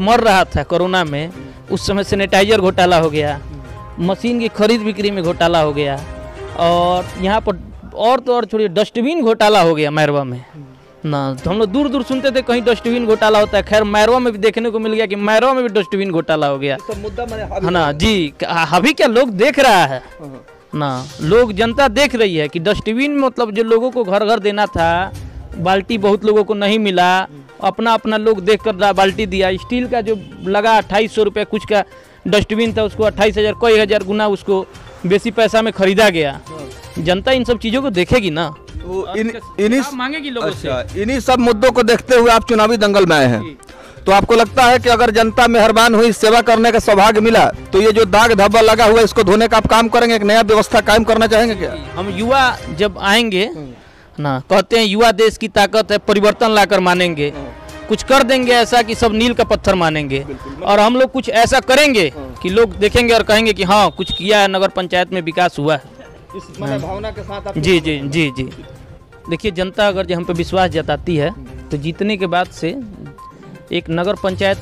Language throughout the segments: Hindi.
मर रहा था कोरोना में, उस समय सैनिटाइजर घोटाला हो गया, मशीन की खरीद बिक्री में घोटाला हो गया, और यहाँ पर और तो और छोड़िए डस्टबिन घोटाला हो गया मैरवा में ना। तो हम लोग दूर दूर सुनते थे कहीं डस्टबिन घोटाला होता है, खैर मैरवा में भी देखने को मिल गया कि मैरवा में भी डस्टबिन घोटाला हो गया है ना जी। अभी क्या लोग देख रहा है ना, लोग जनता देख रही है कि डस्टबिन मतलब जो लोगों को घर घर देना था, बाल्टी बहुत लोगों को नहीं मिला, अपना अपना लोग देख कर बाल्टी दिया। स्टील का जो लगा 2800 रुपये कुछ का डस्टबिन था, उसको 28,000 कई हज़ार गुना उसको बेसी पैसा में खरीदा गया। जनता इन सब चीज़ों को देखेगी ना, इन्हीं मांगेगी लोगों से। इन्हीं सब मुद्दों को देखते हुए आप चुनावी दंगल में आए हैं, तो आपको लगता है कि अगर जनता मेहरबान हुई, सेवा करने का सौभाग्य मिला, तो ये जो दाग धब्बा लगा हुआ है इसको धोने का आप काम करेंगे, एक नया व्यवस्था कायम करना चाहेंगे क्या? हम युवा जब आएंगे ना, कहते हैं युवा देश की ताकत है, परिवर्तन लाकर मानेंगे, कुछ कर देंगे ऐसा कि सब नील का पत्थर मानेंगे, और हम लोग कुछ ऐसा करेंगे कि लोग देखेंगे और कहेंगे कि हाँ कुछ किया है, नगर पंचायत में विकास हुआ है। इस भावना के साथ आप जी जी जी जी। देखिए जनता अगर जो हम पे विश्वास जताती है, तो जीतने के बाद से एक नगर पंचायत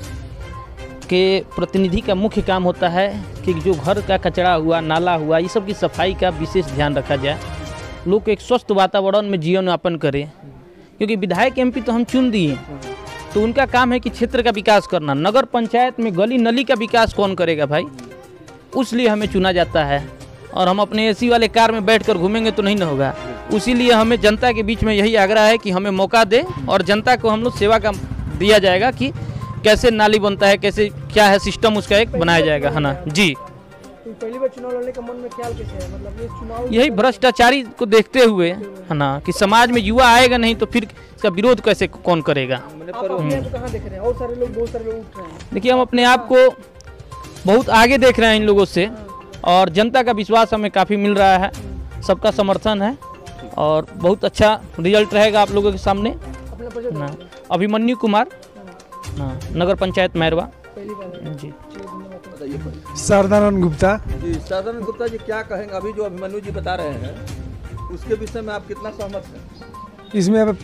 के प्रतिनिधि का मुख्य काम होता है कि जो घर का कचरा हुआ, नाला हुआ, ये सब की सफाई का विशेष ध्यान रखा जाए, लोग एक स्वस्थ वातावरण में जीवन यापन करें। क्योंकि विधायक एमपी तो हम चुन दिए, तो उनका काम है कि क्षेत्र का विकास करना। नगर पंचायत में गली नली का विकास कौन करेगा भाई? उसलिए हमें चुना जाता है, और हम अपने एसी वाले कार में बैठकर घूमेंगे तो नहीं ना होगा। उसीलिए हमें जनता के बीच में यही आग्रह है कि हमें मौका दे, और जनता को हम लोग सेवा का दिया जाएगा कि कैसे नाली बनता है, कैसे क्या है सिस्टम उसका एक बनाया जाएगा, है ना जी। पहली बार चुनाव लड़ने का मन में ख्याल कैसे है? मतलब ये चुनाव यही भ्रष्टाचारी को देखते हुए है ना, कि समाज में युवा आएगा नहीं तो फिर इसका विरोध कैसे कौन करेगा। आप अपने आप को कहाँ देख रहे हैं? और सारे लोग, बहुत सारे लोग उठ रहे हैं। देखिए हम अपने आप को बहुत आगे देख रहे हैं इन लोगों से, और जनता का विश्वास हमें काफ़ी मिल रहा है, सबका समर्थन है, और बहुत अच्छा रिजल्ट रहेगा आप लोगों के सामने। अपना परिचय ना अभिमन्यु कुमार, हाँ, नगर पंचायत मैरवा पहली बार जी। सरदानंद गुप्ता। जी सदानंद गुप्ता जी, क्या कहेंगे अभी जो अभिमन्यु जी बता रहे हैं उसके विषय में आप कितना सहमत हैं? इसमें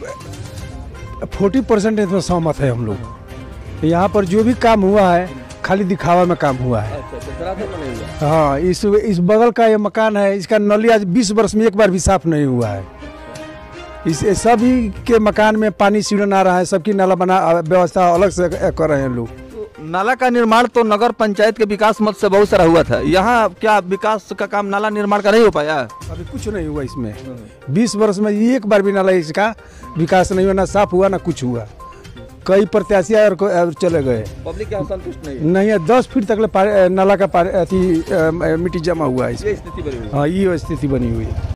40% इसमें सहमत है हम लोग। यहाँ पर जो भी काम हुआ है खाली दिखावा में काम हुआ है। हाँ, इस बगल का ये मकान है, इसका नली आज 20 वर्ष में एक बार भी साफ नहीं हुआ है। इस सभी के मकान में पानी सीढ़न आ रहा है, सबकी नाला बना व्यवस्था अलग से कर रहे हैं लोग। नाला का निर्माण तो नगर पंचायत के विकास मद से बहुत सारा हुआ था, यहाँ क्या विकास का काम नाला निर्माण का नहीं हो पाया? अभी कुछ नहीं हुआ इसमें। 20 वर्ष में एक बार भी नाला इसका विकास नहीं हुआ, ना साफ हुआ ना कुछ हुआ। कई प्रत्याशी आए और चले गए। पब्लिक यहाँ संतुष्ट नहीं है। 10 फीट तक नाला का मिट्टी जमा हुआ है। ये स्थिति बनी हुई है। हाँ, ये स्थिति बनी हुई है।